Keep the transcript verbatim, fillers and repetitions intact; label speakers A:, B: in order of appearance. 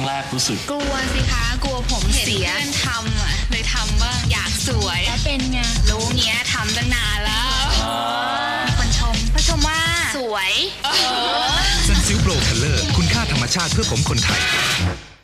A: แรกรู้สึก
B: กลัวสิคะกลัวผมเสียเพื่อนทำอ่ะเลยทำบ้างอยากสวยแล้วเป็นไงรู้เงี้ยทำตั้งนานแล้วคนชมก็ชมว่าสวย
C: ซันซิลโปรคัลเลอร์คุณค่าธรรมชาติเพื่อผมคนไทย